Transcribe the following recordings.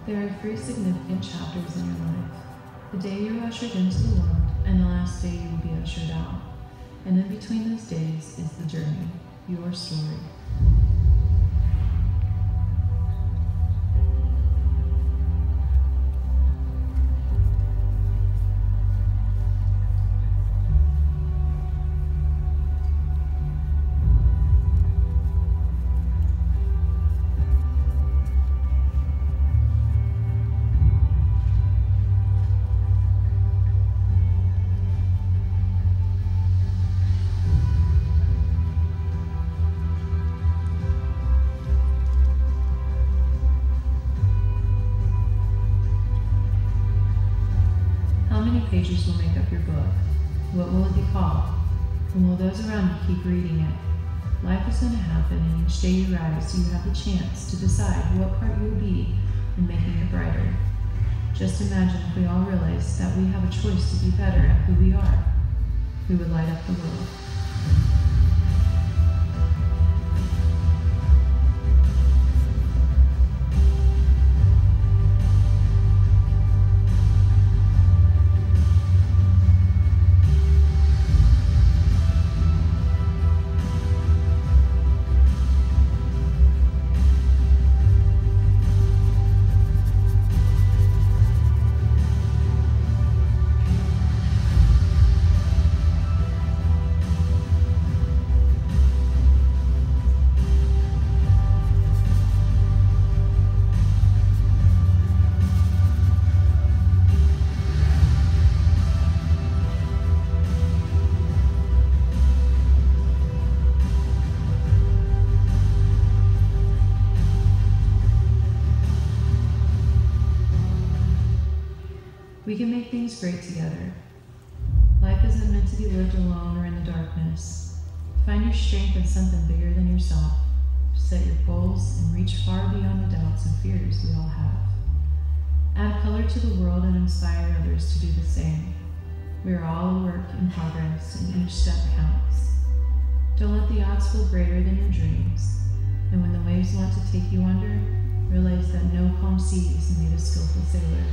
There are 3 significant chapters in your life: the day you are ushered into the world, and the last day you will be ushered out. And in between those days is the journey, your story. Pages will make up your book. What will it be called? And will those around you keep reading it? Life is going to happen, and each day you rise, you have the chance to decide what part you will be in making it brighter. Just imagine if we all realized that we have a choice to be better at who we are. We would light up the world. We can make things great together. Life isn't meant to be lived alone or in the darkness. Find your strength in something bigger than yourself. Set your goals and reach far beyond the doubts and fears we all have. Add color to the world and inspire others to do the same. We are all a work in progress, and each step counts. Don't let the odds feel greater than your dreams. And when the waves want to take you under, realize that no calm seas made a skillful sailor.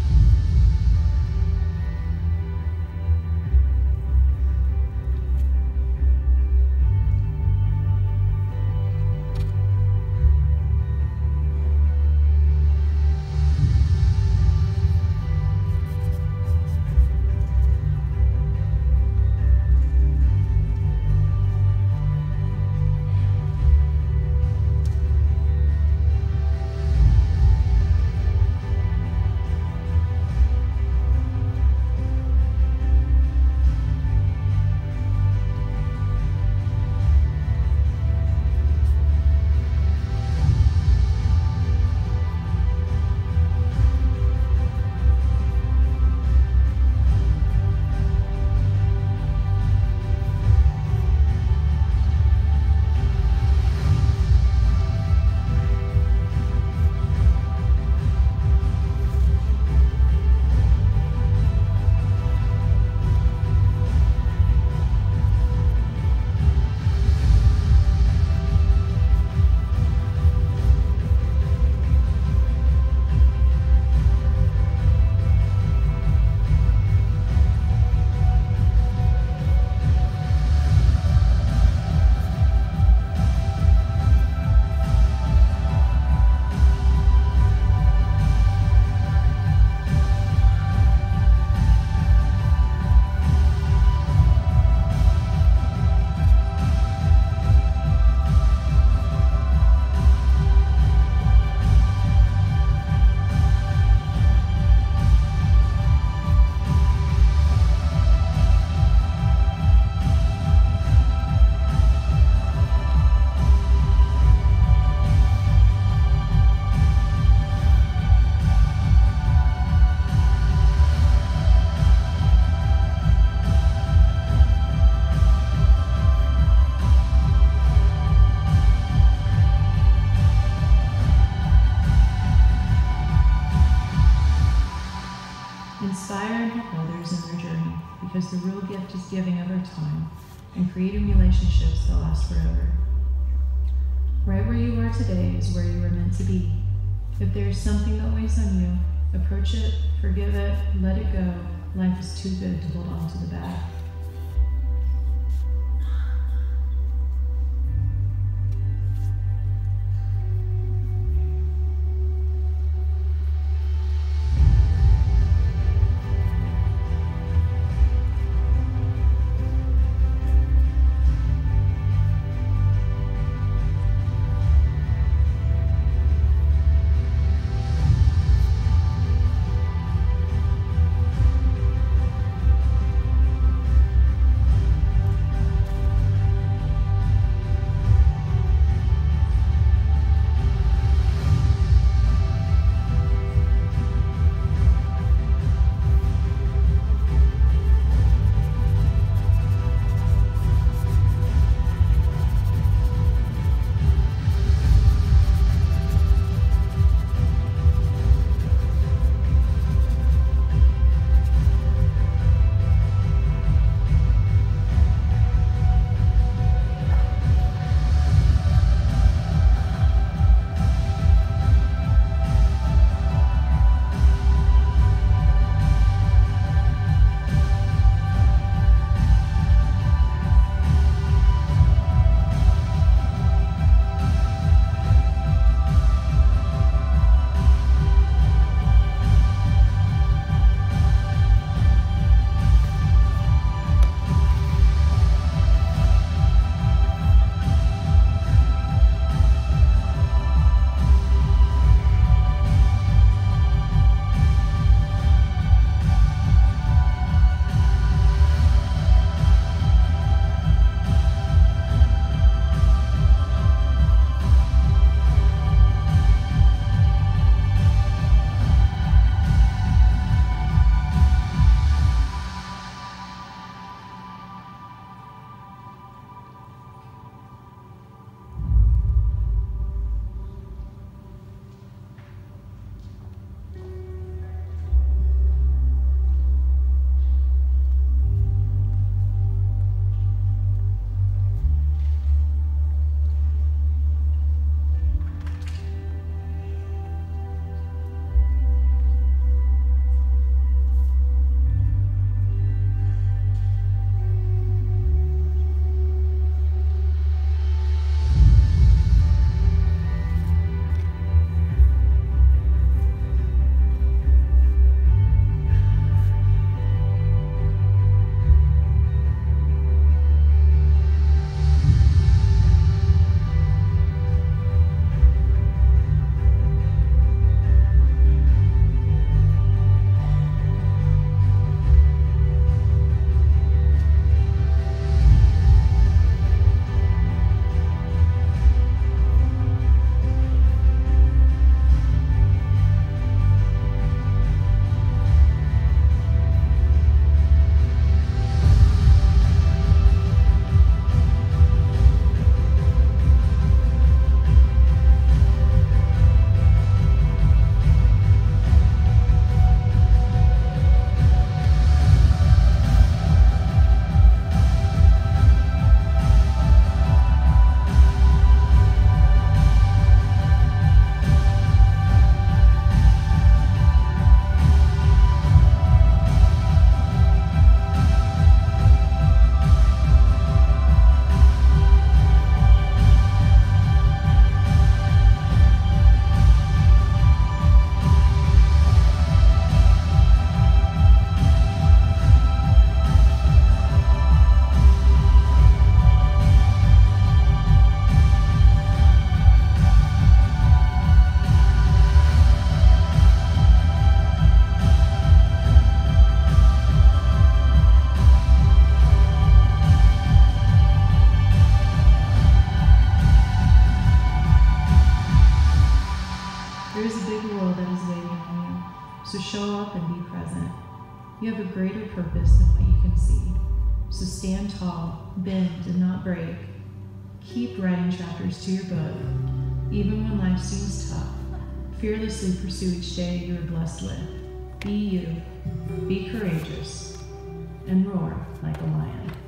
Inspire and help others in their journey, because the real gift is giving of our time and creating relationships that last forever. Right where you are today is where you are meant to be. If there is something that weighs on you, approach it, forgive it, let it go. Life is too good to hold on to the bad. There is a big world that is waiting on you, so show up and be present. You have a greater purpose than what you can see. So stand tall, bend and not break. Keep writing chapters to your book, even when life seems tough. Fearlessly pursue each day you are blessed with. Be you, be courageous, and roar like a lion.